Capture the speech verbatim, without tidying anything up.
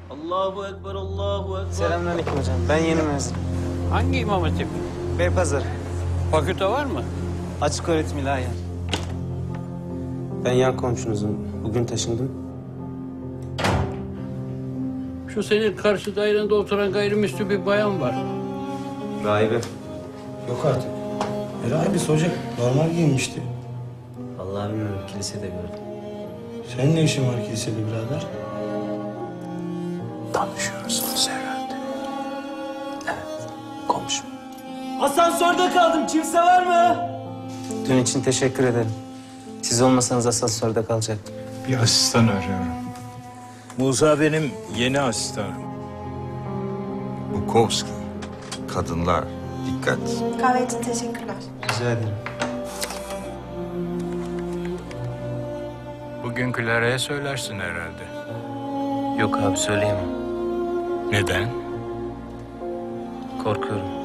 Allahu Ekber, Allahu Ekber. Selamünaleyküm hocam. Ben yeni mezun. Hangi imam hatip? Beypazarı. Fakülte var mı? Açık öğretim ilahiyen. Ben yan komşunuzum. Bugün taşındım. Şu senin karşı dairende oturan gayrimüslim bir bayan var. Rahibe. Yok artık. E rahibesi hoca normal giyinmişti. Vallahi bilmiyorum. Kilisede gördüm. Senin ne işin var kilisede birader? Tanışıyorsunuz herhalde. Evet. Komşum. Asansörde kaldım. Kimse var mı? Dün için teşekkür ederim. Siz olmasanız asansörde kalacaktım. Bir asistan arıyorum. Musa benim yeni asistanım. Bukowski. Kadınlar. Dikkat. Kahve için teşekkürler. Rica ederim. Bugün Clara'ya söylersin herhalde. Yok abi söyleyemem. Neden? Korkuyorum.